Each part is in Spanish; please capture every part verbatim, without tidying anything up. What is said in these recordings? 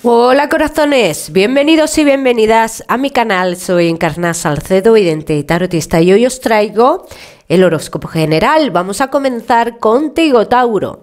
Hola corazones, bienvenidos y bienvenidas a mi canal. Soy Encarna Salcedo, vidente y tarotista, y hoy os traigo el horóscopo general. Vamos a comenzar contigo, Tauro.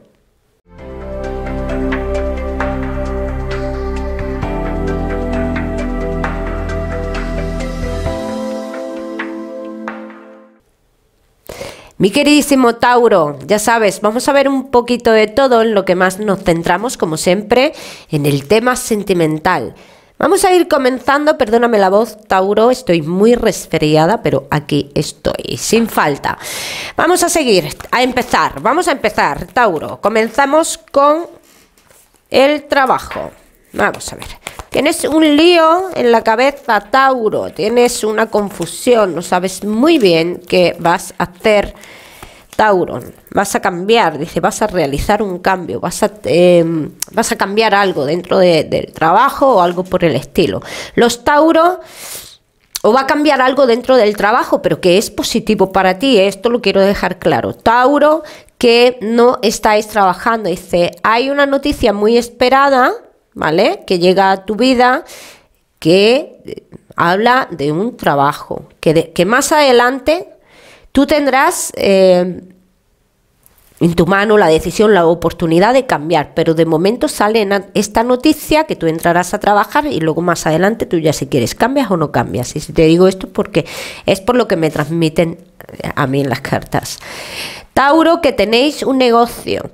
Mi queridísimo Tauro, ya sabes, vamos a ver un poquito de todo, en lo que más nos centramos, como siempre, en el tema sentimental. Vamos a ir comenzando, perdóname la voz, Tauro, estoy muy resfriada, pero aquí estoy, sin falta. Vamos a seguir, a empezar, vamos a empezar, Tauro. Comenzamos con el trabajo. Vamos a ver. Tienes un lío en la cabeza, Tauro, tienes una confusión, no sabes muy bien qué vas a hacer, Tauro. Vas a cambiar, dice, vas a realizar un cambio, vas a, eh, vas a cambiar algo dentro de, del trabajo o algo por el estilo. Los Tauro, o va a cambiar algo dentro del trabajo, pero que es positivo para ti, esto lo quiero dejar claro. Tauro, que no estáis trabajando, dice, hay una noticia muy esperada, ¿vale? Que llega a tu vida, que habla de un trabajo, que, de, que más adelante tú tendrás eh, en tu mano la decisión, la oportunidad de cambiar, pero de momento sale esta noticia que tú entrarás a trabajar y luego más adelante tú ya, si quieres, cambias o no cambias. Y si te digo esto porque es por lo que me transmiten a mí en las cartas. Tauro, que tenéis un negocio.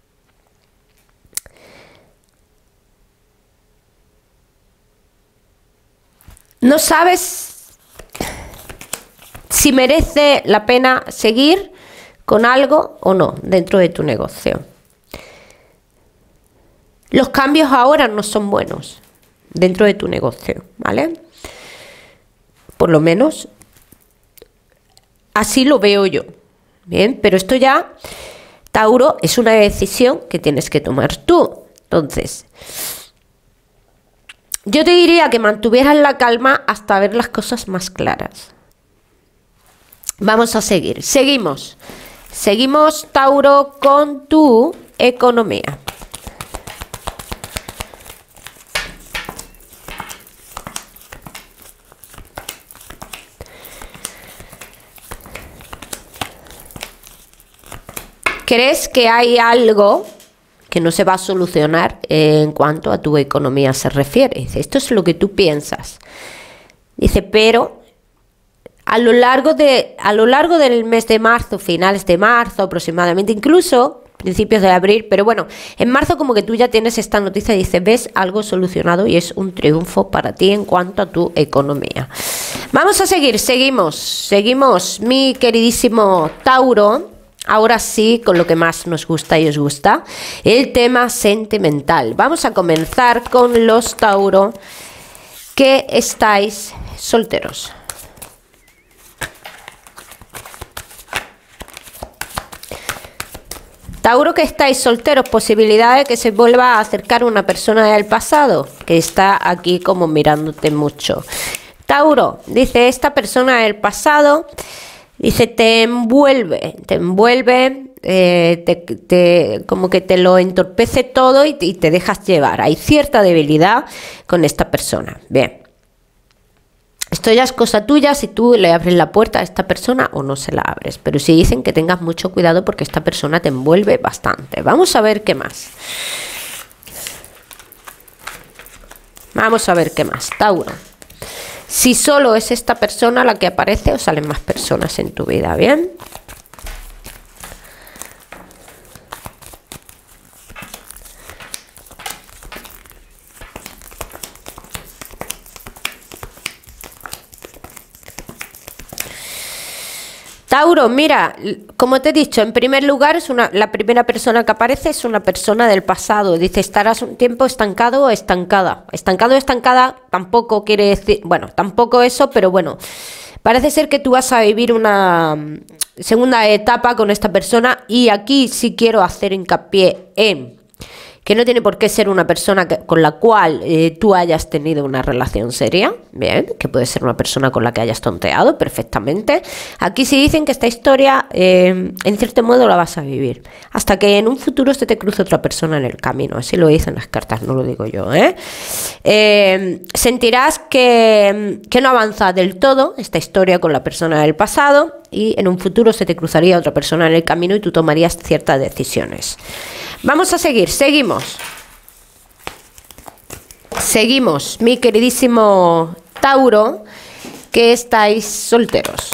No sabes si merece la pena seguir con algo o no dentro de tu negocio. Los cambios ahora no son buenos dentro de tu negocio, ¿vale? Por lo menos así lo veo yo. Bien, pero esto ya, Tauro, es una decisión que tienes que tomar tú. Entonces, yo te diría que mantuvieras la calma hasta ver las cosas más claras. Vamos a seguir. Seguimos. Seguimos, Tauro, con tu economía. ¿Crees que hay algo que no se va a solucionar en cuanto a tu economía se refiere? Dice, esto es lo que tú piensas. Dice, pero a lo largo de, a lo largo del mes de marzo, finales de marzo aproximadamente, incluso principios de abril, pero bueno, en marzo como que tú ya tienes esta noticia y dice, ves algo solucionado y es un triunfo para ti en cuanto a tu economía. Vamos a seguir, seguimos, seguimos, mi queridísimo Tauro. Ahora sí, con lo que más nos gusta y os gusta, el tema sentimental. Vamos a comenzar con los Tauro que estáis solteros. Tauro, que estáis solteros, posibilidad de que se vuelva a acercar una persona del pasado, que está aquí como mirándote mucho. Tauro, dice, esta persona del pasado, dice, te envuelve, te envuelve, eh, te, te, como que te lo entorpece todo y, y te dejas llevar. Hay cierta debilidad con esta persona. Bien. Esto ya es cosa tuya si tú le abres la puerta a esta persona o no se la abres. Pero sí dicen que tengas mucho cuidado porque esta persona te envuelve bastante. Vamos a ver qué más. Vamos a ver qué más, Tauro. Si solo es esta persona la que aparece o salen más personas en tu vida, ¿bien? Tauro, mira, como te he dicho, en primer lugar, es una, la primera persona que aparece es una persona del pasado. Dice, estarás un tiempo estancado o estancada. Estancado o estancada tampoco quiere decir, bueno, tampoco eso, pero bueno, parece ser que tú vas a vivir una segunda etapa con esta persona y aquí sí quiero hacer hincapié en que no tiene por qué ser una persona que, con la cual eh, tú hayas tenido una relación seria, bien, que puede ser una persona con la que hayas tonteado perfectamente. Aquí sí dicen que esta historia, eh, en cierto modo, la vas a vivir, hasta que en un futuro se te cruce otra persona en el camino, así lo dicen las cartas, no lo digo yo, ¿eh? Eh, sentirás que, que no avanza del todo esta historia con la persona del pasado y en un futuro se te cruzaría otra persona en el camino y tú tomarías ciertas decisiones. Vamos a seguir, seguimos. Seguimos, mi queridísimo Tauro, que estáis solteros.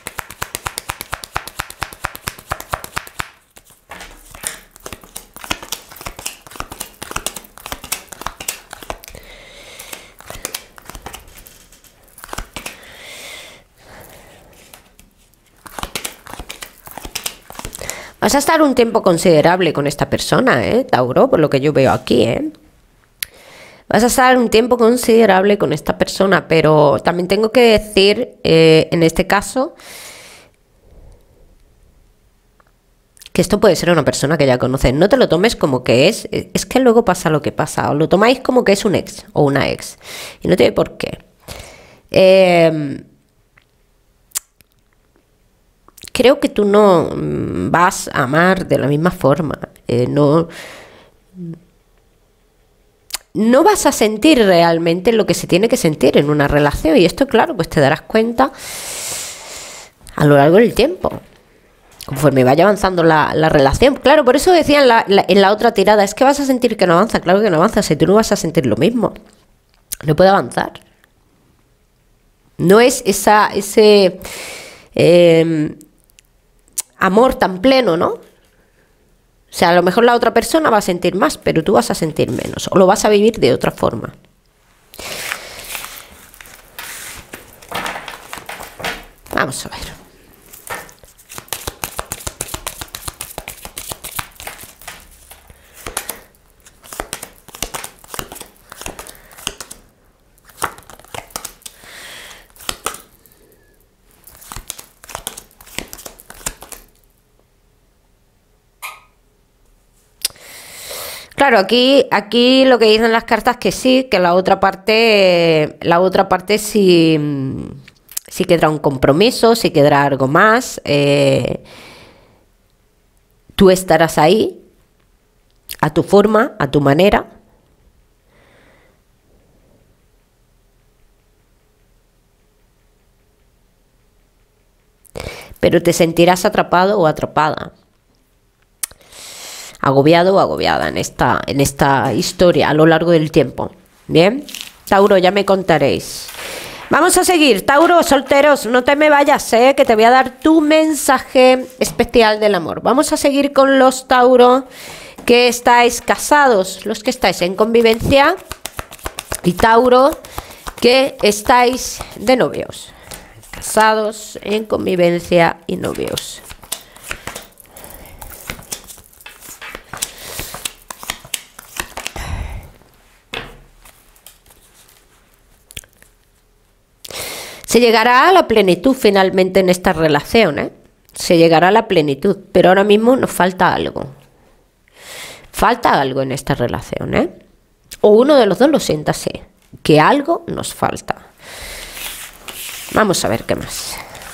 Vas a estar un tiempo considerable con esta persona, ¿eh, Tauro? Por lo que yo veo aquí, ¿eh? Vas a estar un tiempo considerable con esta persona, pero también tengo que decir, eh, en este caso, que esto puede ser una persona que ya conoces. No te lo tomes como que es, es que luego pasa lo que pasa. Os lo tomáis como que es un ex o una ex. Y no tiene por qué. Eh, creo que tú no vas a amar de la misma forma. Eh, no... No vas a sentir realmente lo que se tiene que sentir en una relación y esto, claro, pues te darás cuenta a lo largo del tiempo, conforme vaya avanzando la, la relación. Claro, por eso decía en la, la, en la otra tirada, es que vas a sentir que no avanza. Claro que no avanza, si tú no vas a sentir lo mismo. No puede avanzar. No es esa, ese eh, amor tan pleno, ¿no? O sea, a lo mejor la otra persona va a sentir más, pero tú vas a sentir menos. O lo vas a vivir de otra forma. Vamos a ver. Claro, aquí, aquí lo que dicen las cartas que sí, que la otra parte, la otra parte sí, sí quedará un compromiso, sí quedará algo más. Eh, tú estarás ahí, a tu forma, a tu manera. Pero te sentirás atrapado o atrapada. Agobiado o agobiada en esta, en esta historia a lo largo del tiempo. Bien, Tauro, ya me contaréis. Vamos a seguir, Tauro, solteros, no te me vayas, ¿eh? Que te voy a dar tu mensaje especial del amor. Vamos a seguir con los Tauro que estáis casados, los que estáis en convivencia, y Tauro que estáis de novios. Casados, en convivencia y novios. Se llegará a la plenitud finalmente en esta relación, ¿eh? Se llegará a la plenitud, pero ahora mismo nos falta algo. Falta algo en esta relación, ¿eh? O uno de los dos lo sienta así, que algo nos falta. Vamos a ver qué más.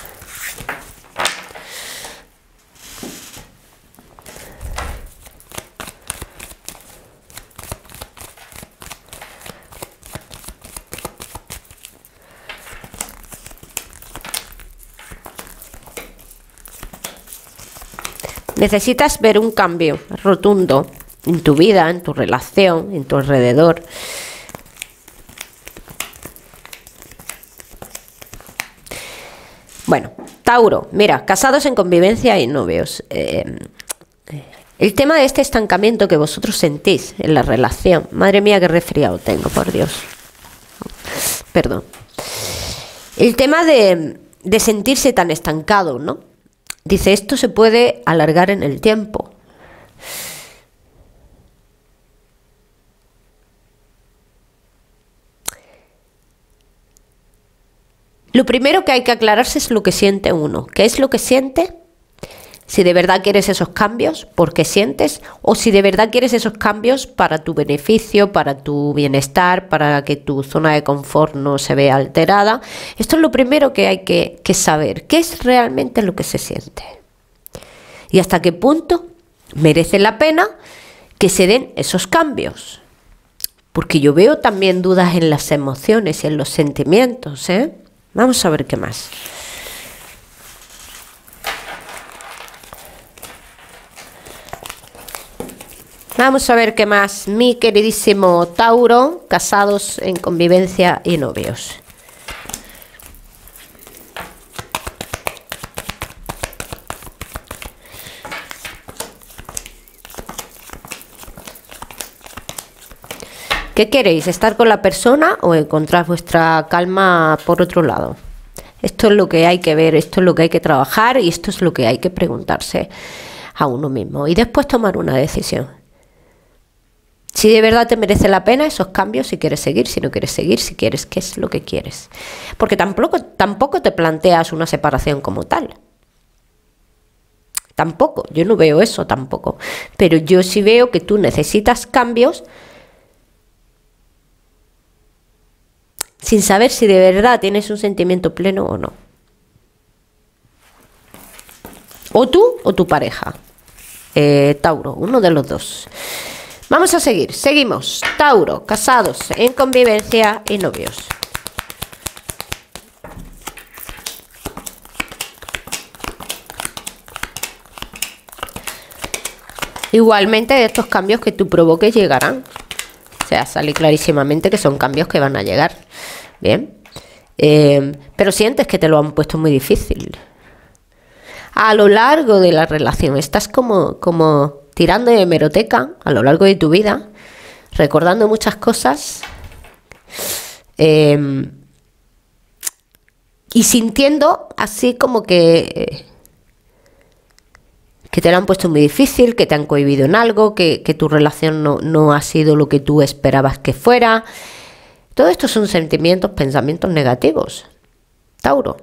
Necesitas ver un cambio rotundo en tu vida, en tu relación, en tu alrededor. Bueno, Tauro, mira, casados en convivencia y novios. Eh, el tema de este estancamiento que vosotros sentís en la relación. Madre mía, qué resfriado tengo, por Dios. Perdón. El tema de, de sentirse tan estancado, ¿no? Dice, esto se puede alargar en el tiempo. Lo primero que hay que aclararse es lo que siente uno. ¿Qué es lo que siente? Si de verdad quieres esos cambios, ¿por qué sientes? O si de verdad quieres esos cambios para tu beneficio, para tu bienestar, para que tu zona de confort no se vea alterada. Esto es lo primero que hay que, que saber. ¿Qué es realmente lo que se siente? Y hasta qué punto merece la pena que se den esos cambios. Porque yo veo también dudas en las emociones y en los sentimientos, ¿eh? Vamos a ver qué más. Vamos a ver qué más, mi queridísimo Tauro, casados en convivencia y novios. ¿Qué queréis? ¿Estar con la persona o encontrar vuestra calma por otro lado? Esto es lo que hay que ver, esto es lo que hay que trabajar y esto es lo que hay que preguntarse a uno mismo y después tomar una decisión. Si de verdad te merece la pena esos cambios, si quieres seguir, si no quieres seguir, si quieres, qué es lo que quieres. Porque tampoco, tampoco te planteas una separación como tal. Tampoco, yo no veo eso tampoco. Pero yo sí veo que tú necesitas cambios sin saber si de verdad tienes un sentimiento pleno o no. O tú o tu pareja. Eh, Tauro, uno de los dos. Vamos a seguir, seguimos. Tauro, casados, en convivencia y novios. Igualmente estos cambios que tú provoques llegarán. O sea, sale clarísimamente que son cambios que van a llegar. Bien. Eh, pero sientes que te lo han puesto muy difícil. A lo largo de la relación estás como... como tirando de hemeroteca a lo largo de tu vida, recordando muchas cosas eh, y sintiendo así como que, que te lo han puesto muy difícil, que te han cohibido en algo, que, que tu relación no, no ha sido lo que tú esperabas que fuera. Todo esto son sentimientos, pensamientos negativos, Tauro.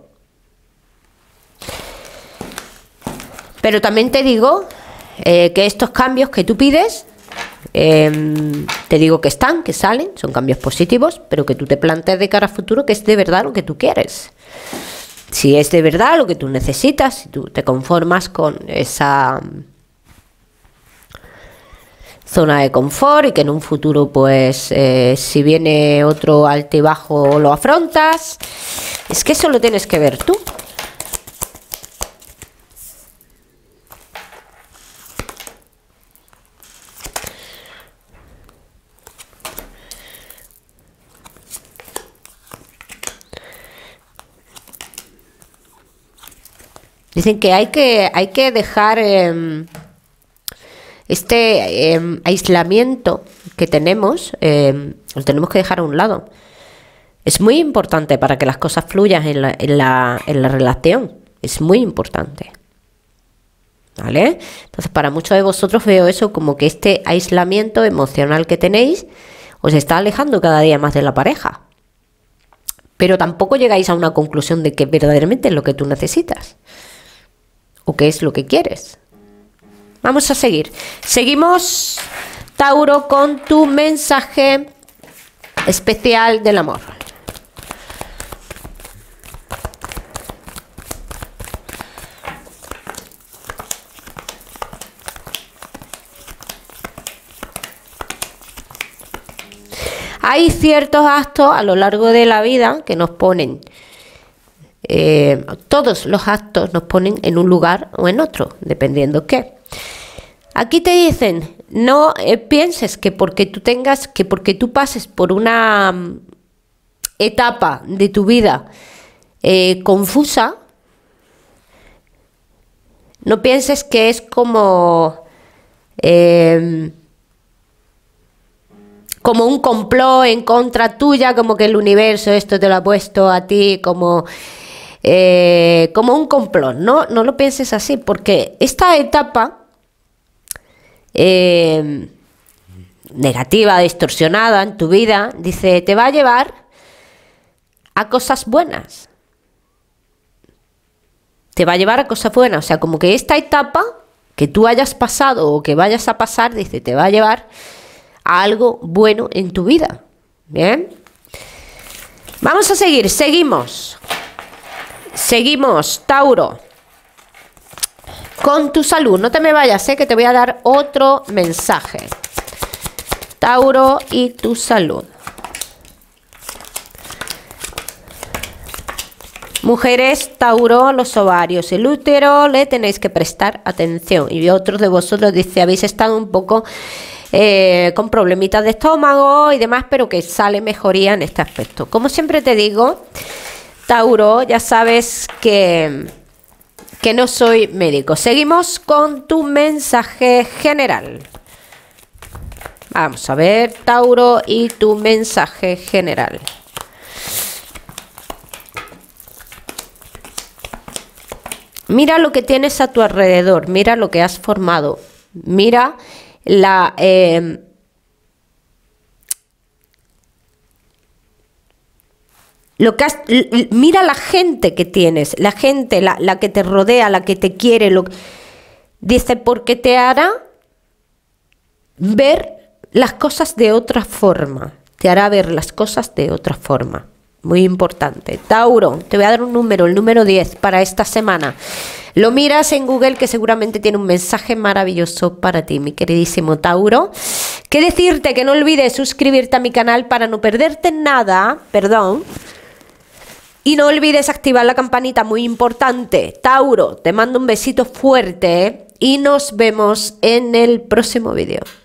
Pero también te digo... Eh, que estos cambios que tú pides, eh, te digo que están, que salen, son cambios positivos, pero que tú te plantees de cara a futuro que es de verdad lo que tú quieres. Si es de verdad lo que tú necesitas, si tú te conformas con esa zona de confort y que en un futuro, pues, eh, si viene otro altibajo lo afrontas, es que eso lo tienes que ver tú. Dicen que hay que, hay que dejar eh, este eh, aislamiento que tenemos, eh, lo tenemos que dejar a un lado. Es muy importante para que las cosas fluyan en la, en la, en la relación. Es muy importante. ¿Vale? Entonces, para muchos de vosotros veo eso como que este aislamiento emocional que tenéis os está alejando cada día más de la pareja. Pero tampoco llegáis a una conclusión de que verdaderamente es lo que tú necesitas. ¿O qué es lo que quieres? Vamos a seguir. Seguimos, Tauro, con tu mensaje especial del amor. Hay ciertos actos a lo largo de la vida que nos ponen... Eh, todos los actos nos ponen en un lugar o en otro, dependiendo qué. Aquí te dicen, no eh, pienses que porque tú tengas, que porque tú pases por una um, etapa de tu vida eh, confusa, no pienses que es como eh, como un complot en contra tuya, como que el universo esto te lo ha puesto a ti como Eh, como un complot. No, no lo pienses así, porque esta etapa eh, negativa, distorsionada en tu vida, dice, te va a llevar a cosas buenas. Te va a llevar a cosas buenas. O sea, como que esta etapa que tú hayas pasado o que vayas a pasar, dice, te va a llevar a algo bueno en tu vida. Bien. Vamos a seguir, seguimos. Seguimos, Tauro, con tu salud. No te me vayas, ¿eh? Que te voy a dar otro mensaje. Tauro y tu salud. Mujeres, Tauro, los ovarios, el útero, le tenéis que prestar atención. Y otros de vosotros dice, habéis estado un poco eh, con problemitas de estómago y demás, pero que sale mejoría en este aspecto. Como siempre te digo, Tauro, ya sabes que, que no soy médico. Seguimos con tu mensaje general. Vamos a ver, Tauro, y tu mensaje general. Mira lo que tienes a tu alrededor, mira lo que has formado, mira la... Eh, lo que has, mira la gente que tienes, la gente, la, la que te rodea, la que te quiere. Lo, dice, porque te hará ver las cosas de otra forma, te hará ver las cosas de otra forma. Muy importante. Tauro, te voy a dar un número, el número diez para esta semana. Lo miras en Google, que seguramente tiene un mensaje maravilloso para ti, mi queridísimo Tauro. ¿Qué decirte? Que no olvides suscribirte a mi canal para no perderte nada, perdón. Y no olvides activar la campanita, muy importante. Tauro, te mando un besito fuerte y nos vemos en el próximo vídeo.